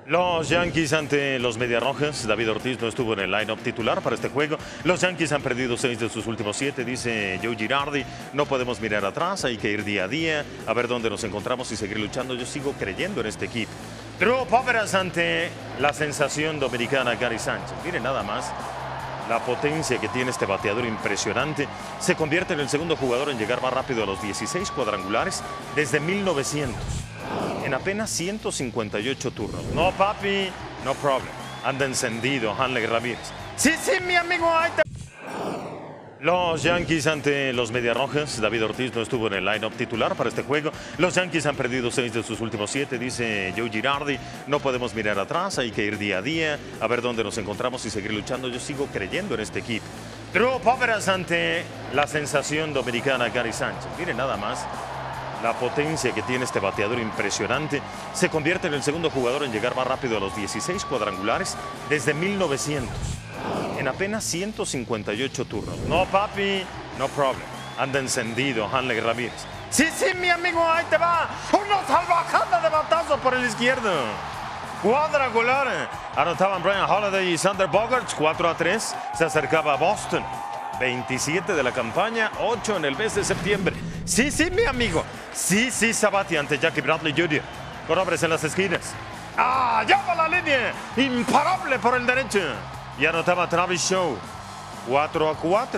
Los Yankees ante los Mediarrojas. David Ortiz no estuvo en el line-up titular para este juego. Los Yankees han perdido 6 de sus últimos 7, dice Joe Girardi. No podemos mirar atrás, hay que ir día a día, a ver dónde nos encontramos y seguir luchando. Yo sigo creyendo en este equipo. Drew Pomeranz ante la sensación dominicana Gary Sánchez. Miren nada más la potencia que tiene este bateador impresionante. Se convierte en el segundo jugador en llegar más rápido a los 16 cuadrangulares desde 1900. En apenas 158 turnos. No, papi, no problem. Anda encendido Hanley Ramírez. Sí, mi amigo, ahí te... Los Yankees ante los Mediarrojas. David Ortiz no estuvo en el line-up titular para este juego. Los Yankees han perdido 6 de sus últimos 7, dice Joe Girardi. No podemos mirar atrás, hay que ir día a día, a ver dónde nos encontramos y seguir luchando. Yo sigo creyendo en este equipo. Drew Pomeranz ante la sensación dominicana Gary Sánchez. Miren nada más la potencia que tiene este bateador impresionante. Se convierte en el segundo jugador en llegar más rápido a los 16 cuadrangulares desde 1900. En apenas 158 turnos. No, papi, no problem. Anda encendido Hanley Ramírez. Sí, mi amigo, ahí te va. Una salvajada de batazo por el izquierdo. Cuadrangular. Anotaban Brian Holiday y Sander Bogaerts. 4-3. Se acercaba a Boston. 27 de la campaña, 8 en el mes de septiembre. Sí, mi amigo. Sí, Sabathia ante Jackie Bradley Jr. Con hombres en las esquinas. Llama la línea. Imparable por el derecho. Y anotaba Travis Shaw. 4-4.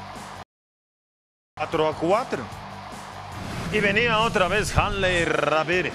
4-4. Y venía otra vez Hanley Ramírez.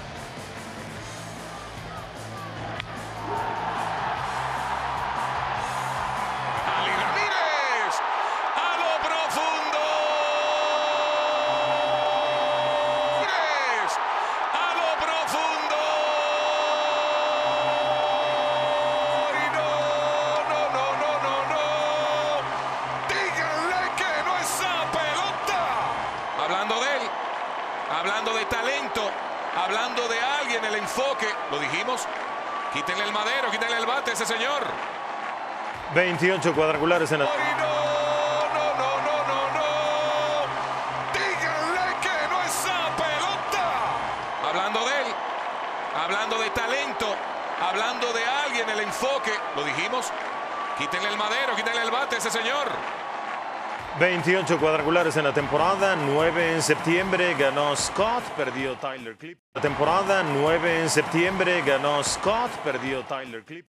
Hablando de talento, hablando de alguien, el enfoque, lo dijimos, quítenle el madero, quítenle el bate a ese señor. 28 cuadrangulares en la... No, díganle que no esa pelota. Hablando de él, hablando de talento, hablando de alguien, el enfoque, lo dijimos, quítenle el madero, quítenle el bate a ese señor. 28 cuadrangulares en la temporada, 9 en septiembre ganó Scott, perdió Tyler Clippard. La temporada, 9 en septiembre ganó Scott, perdió Tyler Clippard.